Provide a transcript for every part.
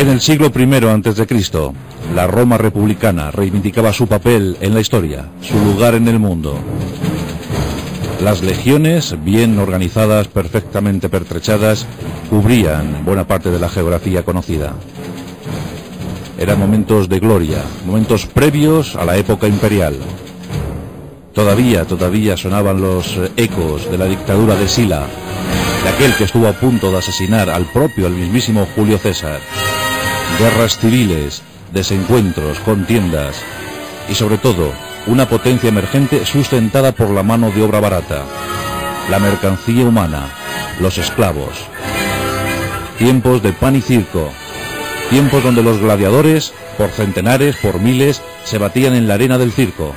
En el siglo I a.C., la Roma republicana reivindicaba su papel en la historia, su lugar en el mundo. Las legiones, bien organizadas, perfectamente pertrechadas, cubrían buena parte de la geografía conocida. Eran momentos de gloria, momentos previos a la época imperial. Todavía sonaban los ecos de la dictadura de Sila, de aquel que estuvo a punto de asesinar al mismísimo Julio César. Guerras civiles, desencuentros, contiendas y sobre todo una potencia emergente sustentada por la mano de obra barata, la mercancía humana, los esclavos. Tiempos de pan y circo, tiempos donde los gladiadores, por centenares, por miles, se batían en la arena del circo.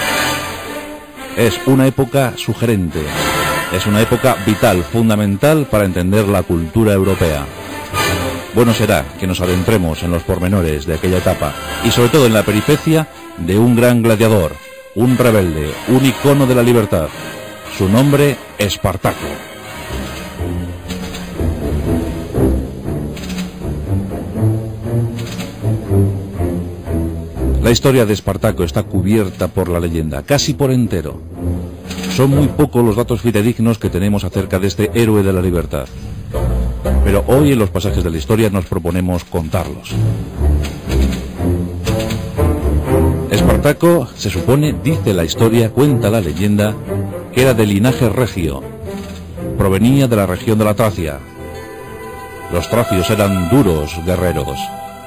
Es una época sugerente, es una época vital, fundamental para entender la cultura europea. Bueno será que nos adentremos en los pormenores de aquella etapa y sobre todo en la peripecia de un gran gladiador, un rebelde, un icono de la libertad. Su nombre, Espartaco. La historia de Espartaco está cubierta por la leyenda, casi por entero. Son muy pocos los datos fidedignos que tenemos acerca de este héroe de la libertad. Pero hoy en los pasajes de la historia nos proponemos contarlos. Espartaco, se supone, dice la historia, cuenta la leyenda, que era de linaje regio. Provenía de la región de la Tracia. Los tracios eran duros guerreros.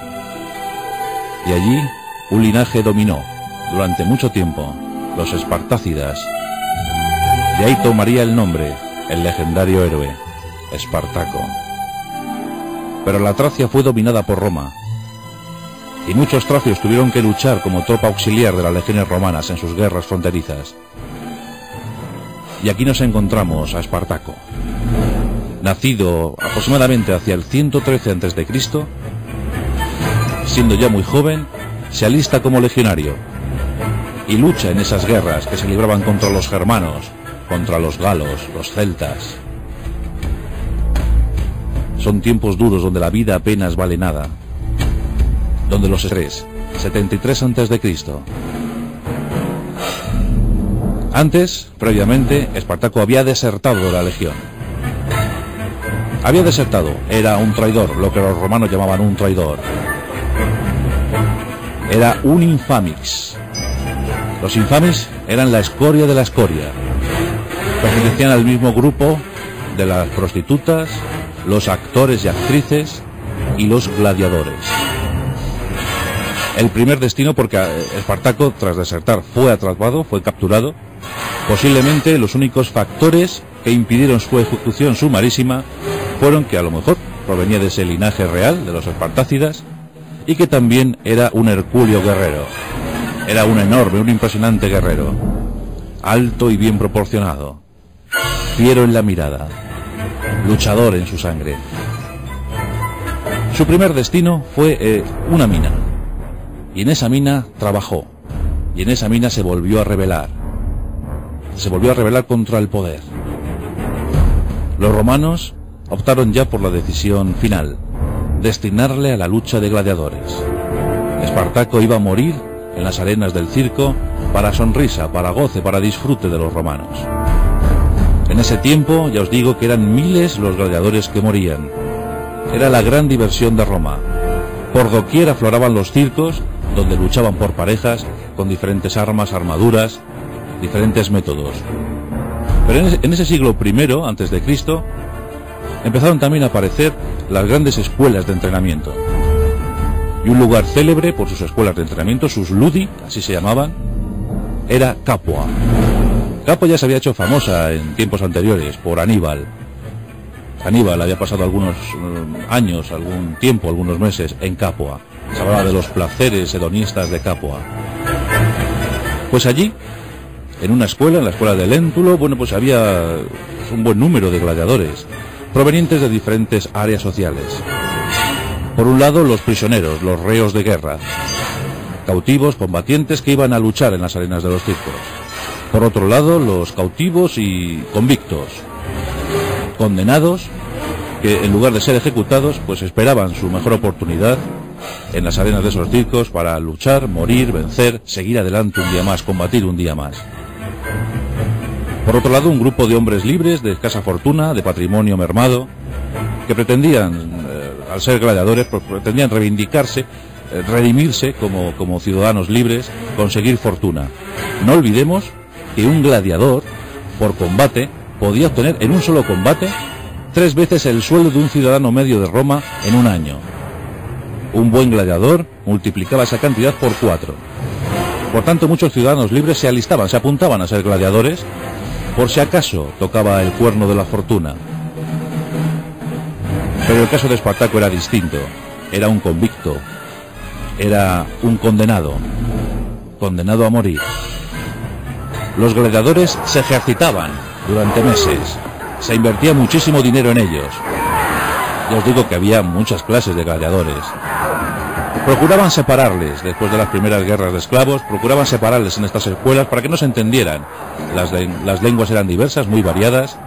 Y allí un linaje dominó durante mucho tiempo, los espartácidas. De ahí tomaría el nombre, el legendario héroe, Espartaco. Pero la Tracia fue dominada por Roma, y muchos tracios tuvieron que luchar como tropa auxiliar de las legiones romanas en sus guerras fronterizas. Y aquí nos encontramos a Espartaco, nacido aproximadamente hacia el 113 a.C., siendo ya muy joven, se alista como legionario y lucha en esas guerras que se libraban contra los germanos, contra los galos, los celtas. Son tiempos duros donde la vida apenas vale nada, donde los 73 a.C. Antes, previamente, Espartaco había desertado de la legión. Había desertado, era un traidor, lo que los romanos llamaban un traidor. Era un infamix. Los infames eran la escoria de la escoria. Pertenecían al mismo grupo de las prostitutas, los actores y actrices y los gladiadores. El primer destino, porque Espartaco, tras desertar, fue atrapado, fue capturado. Posiblemente los únicos factores que impidieron su ejecución sumarísima fueron que a lo mejor provenía de ese linaje real, de los espartácidas, y que también era un hercúleo guerrero. Era un enorme, un impresionante guerrero, alto y bien proporcionado, fiero en la mirada, luchador en su sangre. Su primer destino fue una mina, y en esa mina trabajó, y en esa mina se volvió a rebelar contra el poder. Los romanos optaron ya por la decisión final, destinarle a la lucha de gladiadores. Espartaco iba a morir en las arenas del circo para sonrisa, para goce, para disfrute de los romanos. En ese tiempo, ya os digo que eran miles los gladiadores que morían. Era la gran diversión de Roma. Por doquier afloraban los circos, donde luchaban por parejas, con diferentes armas, armaduras, diferentes métodos. Pero en ese siglo I a.C., empezaron también a aparecer las grandes escuelas de entrenamiento. Y un lugar célebre por sus escuelas de entrenamiento, sus ludi, así se llamaban, era Capua. Capua ya se había hecho famosa en tiempos anteriores por Aníbal. Aníbal había pasado algunos años, algún tiempo, algunos meses en Capua. Se hablaba de los placeres hedonistas de Capua. Pues allí, en una escuela, en la escuela de Léntulo, bueno, pues había un buen número de gladiadores, provenientes de diferentes áreas sociales. Por un lado, los prisioneros, los reos de guerra, cautivos, combatientes que iban a luchar en las arenas de los circos. Por otro lado, los cautivos y convictos, condenados, que en lugar de ser ejecutados, pues esperaban su mejor oportunidad en las arenas de esos circos para luchar, morir, vencer, seguir adelante un día más, combatir un día más. Por otro lado, un grupo de hombres libres, de escasa fortuna, de patrimonio mermado, que pretendían, al ser gladiadores, pues pretendían reivindicarse, redimirse como ciudadanos libres, conseguir fortuna. No olvidemos que un gladiador, por combate, podía obtener en un solo combate 3 veces el sueldo de un ciudadano medio de Roma en un año. Un buen gladiador multiplicaba esa cantidad por 4. Por tanto, muchos ciudadanos libres se alistaban, se apuntaban a ser gladiadores, por si acaso tocaba el cuerno de la fortuna. Pero el caso de Espartaco era distinto. Era un convicto, era un condenado a morir. Los gladiadores se ejercitaban durante meses, se invertía muchísimo dinero en ellos. Ya os digo que había muchas clases de gladiadores. Procuraban separarles, después de las primeras guerras de esclavos, procuraban separarles en estas escuelas para que no se entendieran. Las lenguas eran diversas, muy variadas.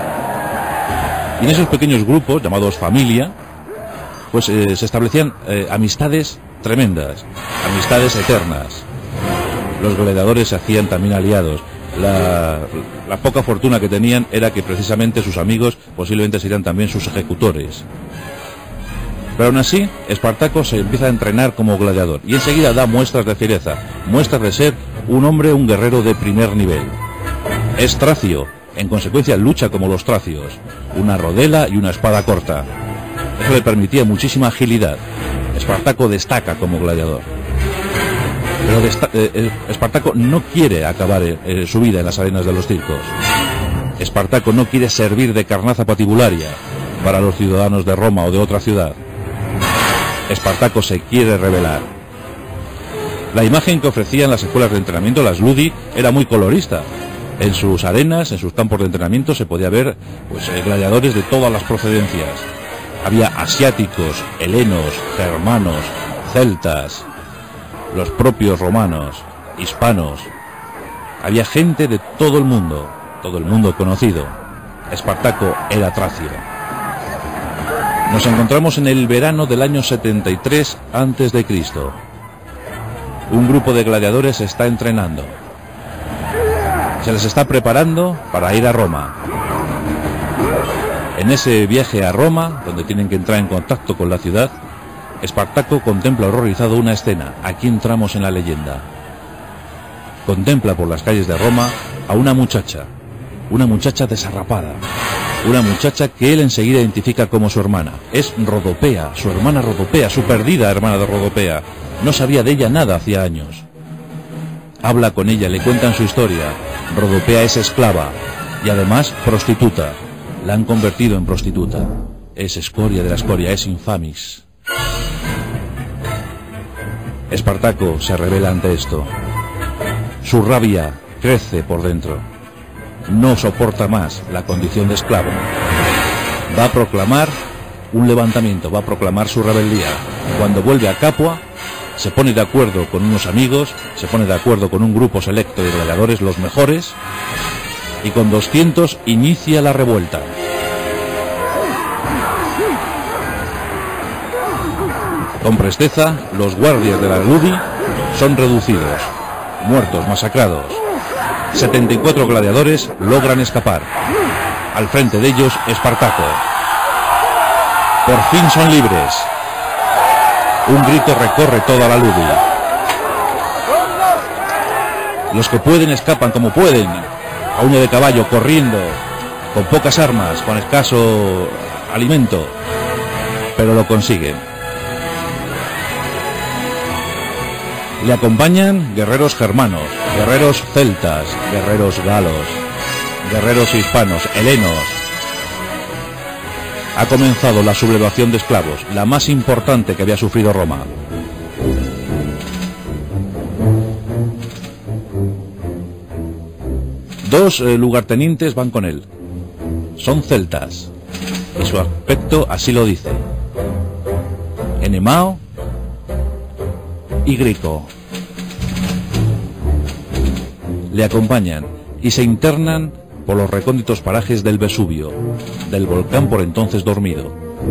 Y en esos pequeños grupos, llamados familia, pues se establecían amistades tremendas, amistades eternas. Los gladiadores se hacían también aliados. La poca fortuna que tenían era que precisamente sus amigos posiblemente serían también sus ejecutores. Pero aún así, Espartaco se empieza a entrenar como gladiador y enseguida da muestras de fiereza, muestras de ser un hombre, un guerrero de primer nivel. Es tracio, en consecuencia lucha como los tracios, una rodela y una espada corta. Eso le permitía muchísima agilidad. Espartaco destaca como gladiador. Pero Espartaco no quiere acabar su vida en las arenas de los circos. Espartaco no quiere servir de carnaza patibularia para los ciudadanos de Roma o de otra ciudad. Espartaco se quiere rebelar. La imagen que ofrecían las escuelas de entrenamiento, las ludi, era muy colorista. En sus arenas, en sus campos de entrenamiento se podía ver gladiadores de todas las procedencias. Había asiáticos, helenos, germanos, celtas, los propios romanos, hispanos. Había gente de todo el mundo conocido. Espartaco era tracio. Nos encontramos en el verano del año 73 a.C. Un grupo de gladiadores se está entrenando. Se les está preparando para ir a Roma. En ese viaje a Roma, donde tienen que entrar en contacto con la ciudad, Espartaco contempla horrorizado una escena. Aquí entramos en la leyenda. Contempla por las calles de Roma a una muchacha desarrapada, una muchacha que él enseguida identifica como su hermana. Es Rodopea, su hermana Rodopea, su perdida hermana de Rodopea. No sabía de ella nada hacía años. Habla con ella, le cuentan su historia. Rodopea es esclava y además prostituta. La han convertido en prostituta. Es escoria de la escoria, es infamis. Espartaco se revela ante esto. Su rabia crece por dentro. No soporta más la condición de esclavo. Va a proclamar un levantamiento, va a proclamar su rebeldía. Cuando vuelve a Capua, se pone de acuerdo con unos amigos, se pone de acuerdo con un grupo selecto de gladiadores, los mejores, y con 200 inicia la revuelta. Con presteza, los guardias de la Ludi son reducidos, muertos, masacrados. 74 gladiadores logran escapar. Al frente de ellos, Espartaco. Por fin son libres. Un grito recorre toda la Ludi. Los que pueden escapan como pueden, a uña de caballo, corriendo, con pocas armas, con escaso alimento, pero lo consiguen. Le acompañan guerreros germanos, guerreros celtas, guerreros galos, guerreros hispanos, helenos. Ha comenzado la sublevación de esclavos, la más importante que había sufrido Roma. Dos lugartenientes van con él. Son celtas, y su aspecto así lo dice. Enemao y Grico. Le acompañan y se internan por los recónditos parajes del Vesubio, del volcán por entonces dormido.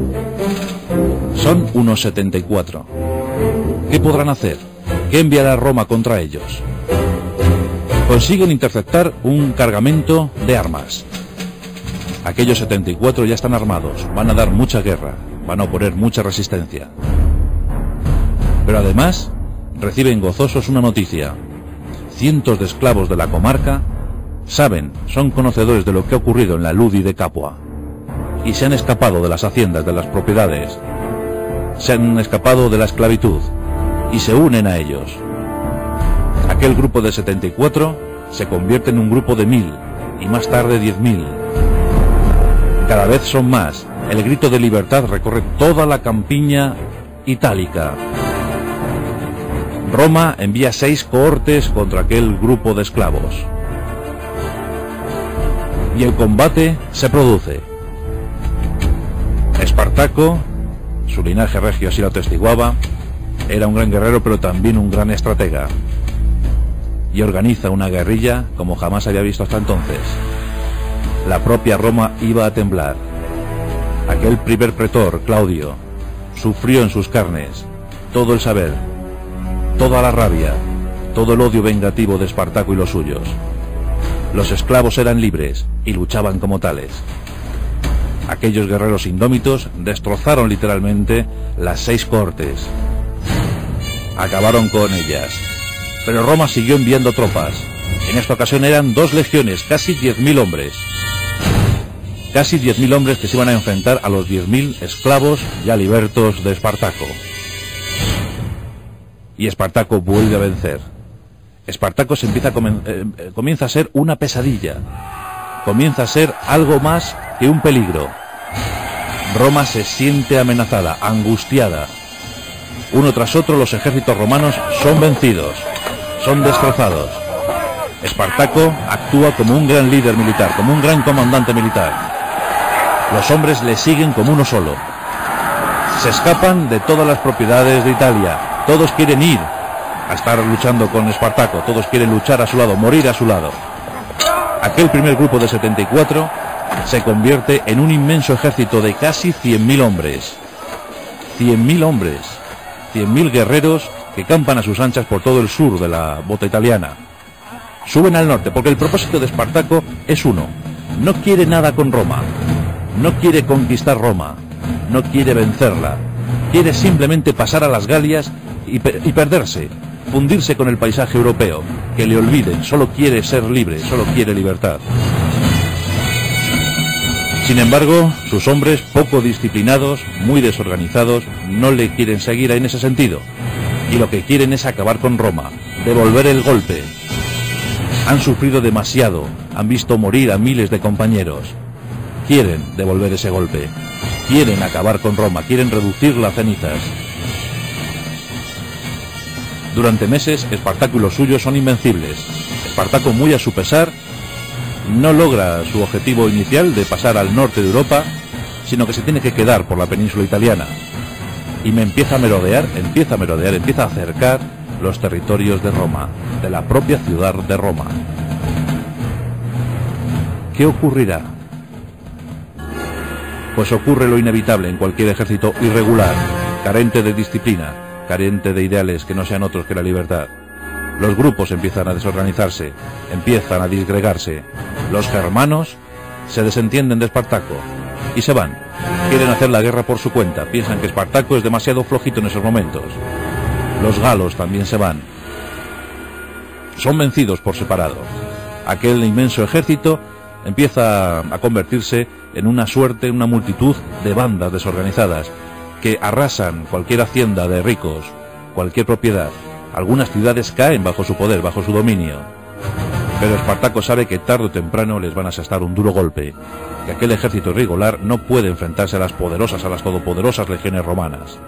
Son unos 74. ¿Qué podrán hacer? ¿Qué enviará Roma contra ellos? Consiguen interceptar un cargamento de armas. Aquellos 74 ya están armados, van a dar mucha guerra, van a oponer mucha resistencia. Pero además, reciben gozosos una noticia. Cientos de esclavos de la comarca saben, son conocedores de lo que ha ocurrido en la Ludi de Capua, y se han escapado de las haciendas, de las propiedades, se han escapado de la esclavitud, y se unen a ellos. Aquel grupo de 74 se convierte en un grupo de 1000, y más tarde 10.000. Cada vez son más. El grito de libertad recorre toda la campiña itálica. Roma envía 6 cohortes contra aquel grupo de esclavos. Y el combate se produce. Espartaco, su linaje regio así lo atestiguaba, era un gran guerrero pero también un gran estratega. Y organiza una guerrilla como jamás había visto hasta entonces. La propia Roma iba a temblar. Aquel primer pretor, Claudio, sufrió en sus carnes todo el saber, toda la rabia, todo el odio vengativo de Espartaco y los suyos. Los esclavos eran libres y luchaban como tales. Aquellos guerreros indómitos destrozaron literalmente las 6 cohortes. Acabaron con ellas. Pero Roma siguió enviando tropas. En esta ocasión eran 2 legiones, casi 10.000 hombres. Casi 10.000 hombres que se iban a enfrentar a los 10.000 esclavos ya libertos de Espartaco. Y Espartaco vuelve a vencer. Espartaco comienza a ser una pesadilla. Comienza a ser algo más que un peligro. Roma se siente amenazada, angustiada. Uno tras otro los ejércitos romanos son vencidos, son destrozados. Espartaco actúa como un gran líder militar, como un gran comandante militar. Los hombres le siguen como uno solo. Se escapan de todas las propiedades de Italia. Todos quieren ir a estar luchando con Espartaco. Todos quieren luchar a su lado, morir a su lado. Aquel primer grupo de 74 se convierte en un inmenso ejército de casi 100.000 hombres. 100.000 hombres. 100.000 guerreros que campan a sus anchas por todo el sur de la bota italiana. Suben al norte porque el propósito de Espartaco es uno. No quiere nada con Roma. No quiere conquistar Roma. No quiere vencerla. Quiere simplemente pasar a las Galias y perderse. Fundirse con el paisaje europeo. Que le olviden. Solo quiere ser libre. Solo quiere libertad. Sin embargo, sus hombres, poco disciplinados, muy desorganizados, no le quieren seguir en ese sentido. Y lo que quieren es acabar con Roma. Devolver el golpe. Han sufrido demasiado. Han visto morir a miles de compañeros. Quieren devolver ese golpe. Quieren acabar con Roma. Quieren reducirla a cenizas. Durante meses, Espartaco y los suyos son invencibles. Espartaco, muy a su pesar, no logra su objetivo inicial de pasar al norte de Europa, sino que se tiene que quedar por la península italiana. Y empieza a merodear, empieza a acercar los territorios de Roma, de la propia ciudad de Roma. ¿Qué ocurrirá? Pues ocurre lo inevitable en cualquier ejército irregular, carente de disciplina, carente de ideales que no sean otros que la libertad. Los grupos empiezan a desorganizarse, empiezan a disgregarse. Los germanos se desentienden de Espartaco y se van. Quieren hacer la guerra por su cuenta, piensan que Espartaco es demasiado flojito en esos momentos. Los galos también se van. Son vencidos por separado. Aquel inmenso ejército empieza a convertirse en una suerte, una multitud de bandas desorganizadas que arrasan cualquier hacienda de ricos, cualquier propiedad. Algunas ciudades caen bajo su poder, bajo su dominio. Pero Espartaco sabe que tarde o temprano les van a asestar un duro golpe, que aquel ejército irregular no puede enfrentarse a las todopoderosas legiones romanas.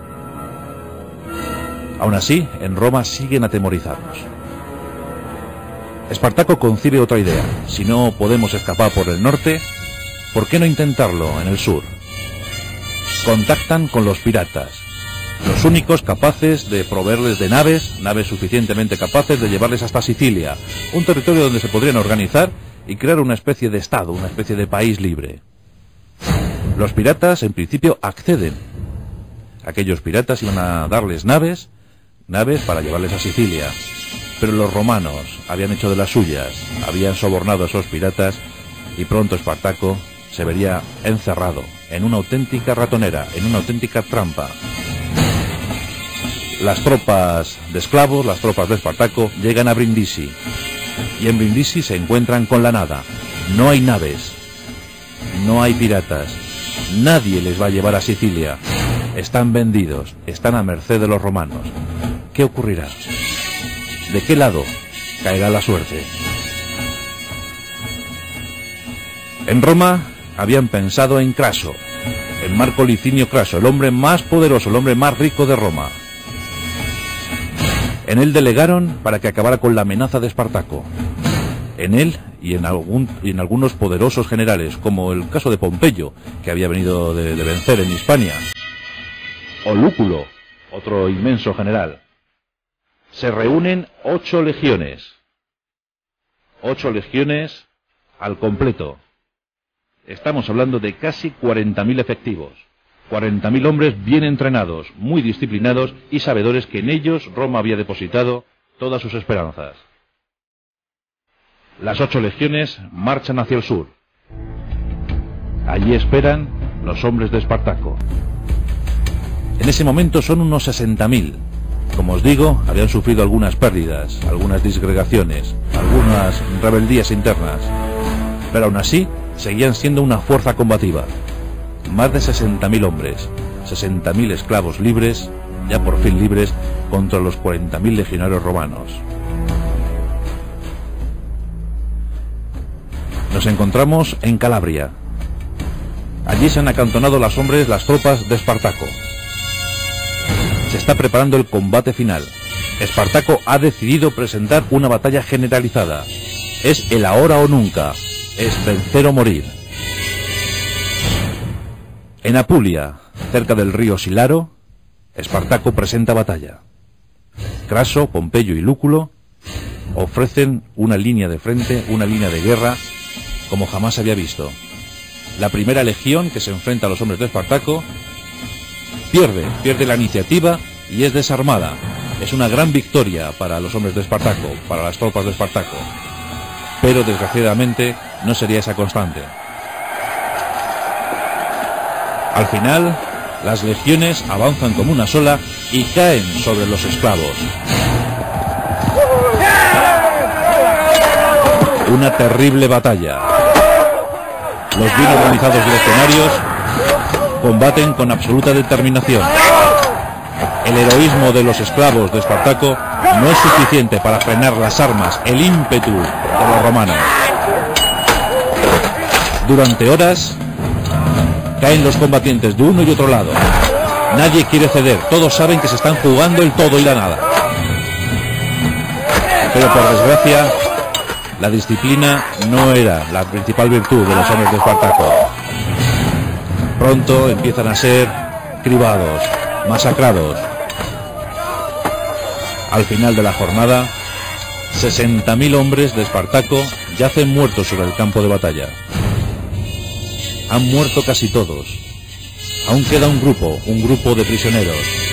Aún así, en Roma siguen atemorizados. Espartaco concibe otra idea. Si no podemos escapar por el norte, ¿por qué no intentarlo en el sur? Contactan con los piratas, los únicos capaces de proveerles de naves suficientemente capaces de llevarles hasta Sicilia, un territorio donde se podrían organizar y crear una especie de estado, una especie de país libre. Los piratas, en principio, acceden. Aquellos piratas iban a darles naves para llevarles a Sicilia. Pero los romanos habían hecho de las suyas, habían sobornado a esos piratas y pronto Espartaco se vería encerrado en una auténtica ratonera, en una auténtica trampa. Las tropas de esclavos, las tropas de Espartaco, llegan a Brindisi. Y en Brindisi se encuentran con la nada. No hay naves, no hay piratas, nadie les va a llevar a Sicilia. Están vendidos, están a merced de los romanos. ¿Qué ocurrirá? ¿De qué lado caerá la suerte? En Roma habían pensado en Craso, en Marco Licinio Craso, el hombre más poderoso, el hombre más rico de Roma. En él delegaron para que acabara con la amenaza de Espartaco. En él y en algunos poderosos generales, como el caso de Pompeyo, que había venido de vencer en Hispania, o Lúculo, otro inmenso general. Se reúnen 8 legiones. 8 legiones al completo. Estamos hablando de casi 40.000 efectivos. 40.000 hombres bien entrenados, muy disciplinados y sabedores que en ellos Roma había depositado todas sus esperanzas. Las 8 legiones marchan hacia el sur. Allí esperan los hombres de Espartaco. En ese momento son unos 60.000. Como os digo, habían sufrido algunas pérdidas, algunas disgregaciones, algunas rebeldías internas, pero aún así seguían siendo una fuerza combativa. Más de 60.000 hombres, 60.000 esclavos libres, ya por fin libres, contra los 40.000 legionarios romanos. Nos encontramos en Calabria. Allí se han acantonado las tropas de Espartaco. Se está preparando el combate final. Espartaco ha decidido presentar una batalla generalizada. Es el ahora o nunca. Es vencer o morir. En Apulia, cerca del río Silaro, Espartaco presenta batalla. Craso, Pompeyo y Lúculo ofrecen una línea de frente, una línea de guerra, como jamás había visto. La primera legión que se enfrenta a los hombres de Espartaco pierde la iniciativa y es desarmada. Es una gran victoria para los hombres de Espartaco, para las tropas de Espartaco. Pero desgraciadamente no sería esa constante. Al final, las legiones avanzan como una sola y caen sobre los esclavos. Una terrible batalla. Los bien organizados legionarios combaten con absoluta determinación. El heroísmo de los esclavos de Espartaco no es suficiente para frenar las armas, el ímpetu de los romanos. Durante horas caen los combatientes de uno y otro lado. Nadie quiere ceder, todos saben que se están jugando el todo y la nada. Pero por desgracia, la disciplina no era la principal virtud de los hombres de Espartaco. Pronto empiezan a ser cribados, masacrados. Al final de la jornada, 60.000 hombres de Espartaco yacen muertos sobre el campo de batalla. Han muerto casi todos. Aún queda un grupo de prisioneros.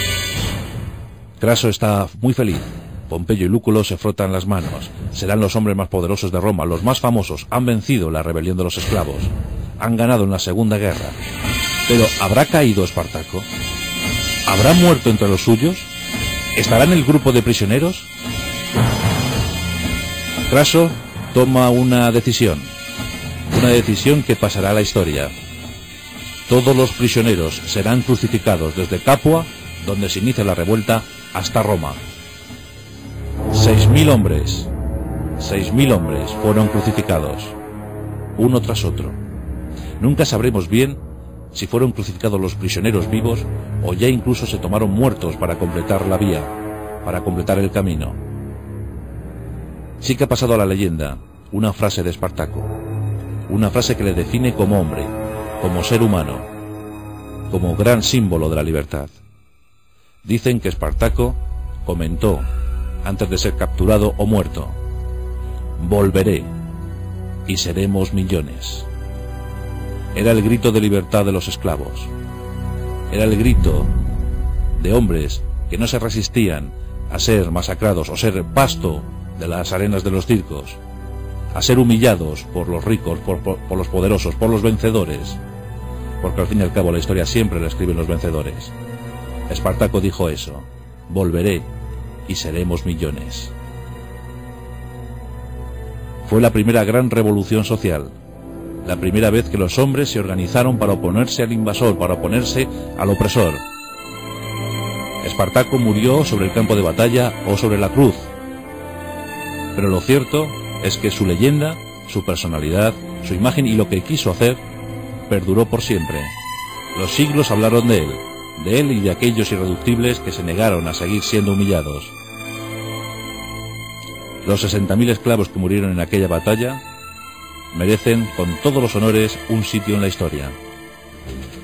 Craso está muy feliz. Pompeyo y Lúculo se frotan las manos. Serán los hombres más poderosos de Roma, los más famosos. Han vencido la rebelión de los esclavos. Han ganado en la Segunda Guerra. Pero ¿habrá caído Espartaco? ¿Habrá muerto entre los suyos? ¿Estará en el grupo de prisioneros? Craso toma una decisión que pasará a la historia. Todos los prisioneros serán crucificados desde Capua, donde se inicia la revuelta, hasta Roma. 6.000 hombres fueron crucificados, uno tras otro. Nunca sabremos bien si fueron crucificados los prisioneros vivos o ya incluso se tomaron muertos para completar la vía, para completar el camino. Sí que ha pasado a la leyenda una frase de Espartaco, una frase que le define como hombre, como ser humano, como gran símbolo de la libertad. Dicen que Espartaco comentó, antes de ser capturado o muerto: volveré, y seremos millones. Era el grito de libertad de los esclavos. Era el grito de hombres que no se resistían a ser masacrados o ser pasto de las arenas de los circos, a ser humillados por los ricos, por los poderosos, por los vencedores, porque al fin y al cabo la historia siempre la escriben los vencedores. Espartaco dijo eso: volveré y seremos millones. Fue la primera gran revolución social, la primera vez que los hombres se organizaron para oponerse al invasor, para oponerse al opresor. Espartaco murió sobre el campo de batalla o sobre la cruz, pero lo cierto es que su leyenda, su personalidad, su imagen y lo que quiso hacer perduró por siempre. Los siglos hablaron de él y de aquellos irreductibles que se negaron a seguir siendo humillados. Los 60.000 esclavos que murieron en aquella batalla merecen con todos los honores un sitio en la historia.